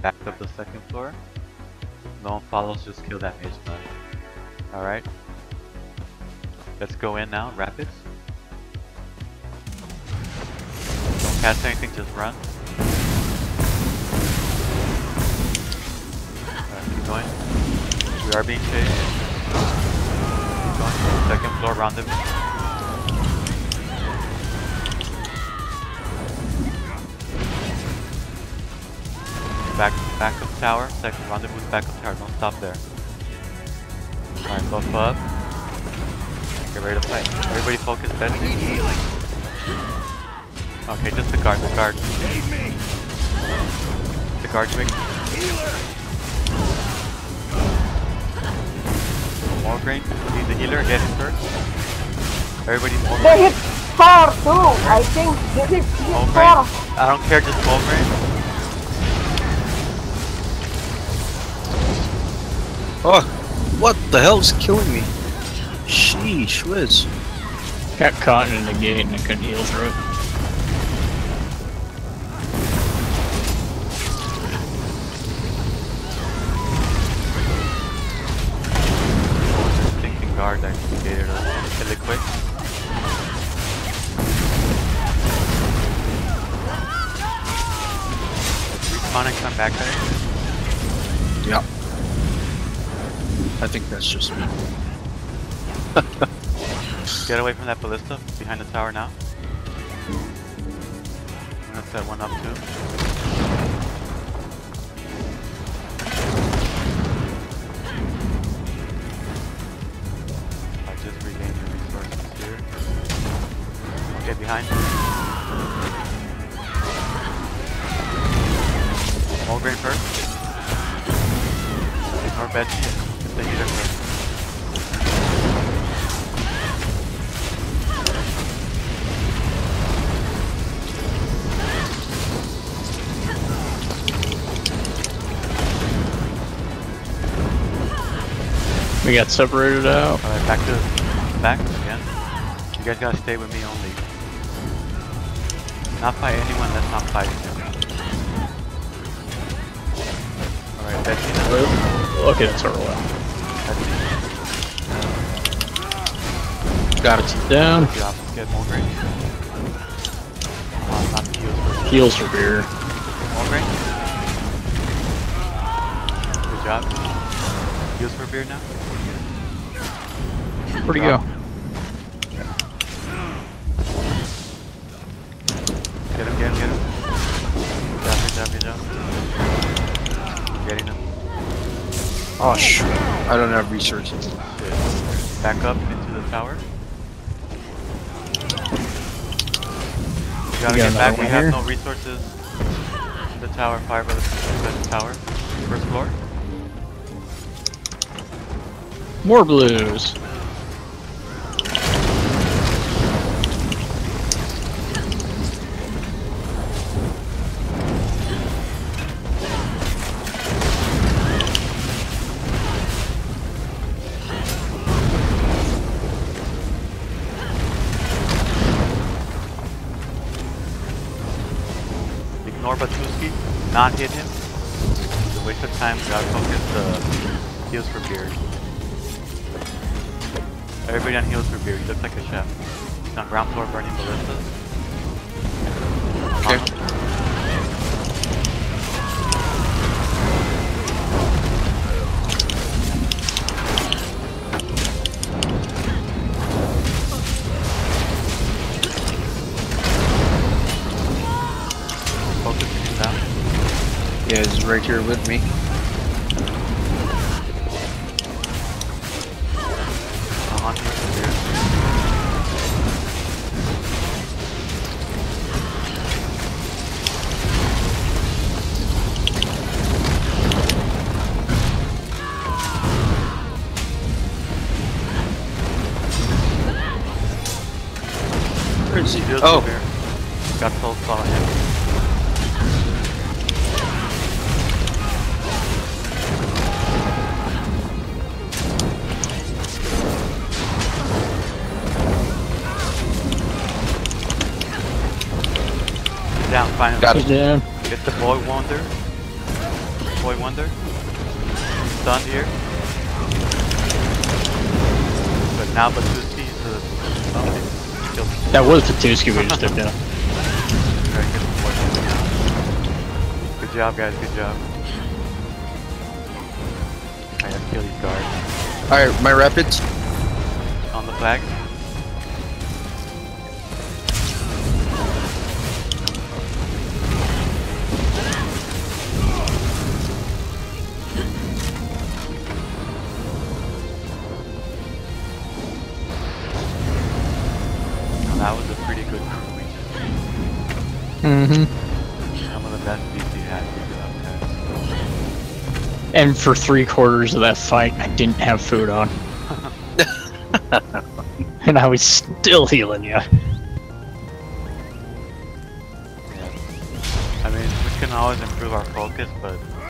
back up the second floor. No one follows, just kill that mage knight. Alright. Let's go in now, rapids. Don't cast anything, just run. Alright, keep going. We are being chased. Keep going. Second floor, rendezvous. Back up tower, second rendezvous, back up tower, don't stop there. Alright, buff up. Get ready to fight. Everybody focus, Betsy. Okay, just the guard, The guard quick. More grain, need the healer, get him first. Everybody more They hit 4 too, I think. They hit 4. I don't care, just more grain. Oh, what the hell is killing me? Sheesh, whiz. Got caught in the gate and I couldn't heal through it. Thinking guard, I gated us. Kill it quick. Respawn and come back there. Yeah. I think that's just me. Get away from that ballista behind the tower now. I'm gonna set one up too. I just regained your resources here. Get behind. All grain first. Ignore Betsy. Get the healer first. We got separated out. Alright, back again. You guys gotta stay with me only. Not fight anyone that's not fighting him. Alright, Betsy now. Okay, that's ROE. Got it. Down. Get more grain. Come on, not the heals first. Heals for beer. More grain. Good job. Heals for beer now. Where'd he go? Get him. Good job. Getting him. Oh shoot, I don't have resources. Back up into the tower. We gotta get back, we have no resources. The tower, fire by the tower. First floor. More blues. Ignore Batuski, not hit him. It's a waste of time, we gotta focus the heals for beer. Everybody on heals for beer, he looks like a chef. He's on ground floor burning ballistas. Okay. Focusing him down. Yeah, he's right here with me. I'm on heals for beer. Where is he? Heals Oh, for beer. Got soul following him. Down, finally. got He's it. down. Get the boy wonder. Boy Wonder. Stunned here. But now Batuski to the... Oh, killed him. That was Patuski we just took down. Very good point. Good job, guys. Good job. I have to kill these guards. Alright, my rapids. On the flag. That was a pretty good performance. Some of the best beats he had. And for 3/4 of that fight, I didn't have food on. And I was still healing you. Yeah. I mean, we can always improve our focus, but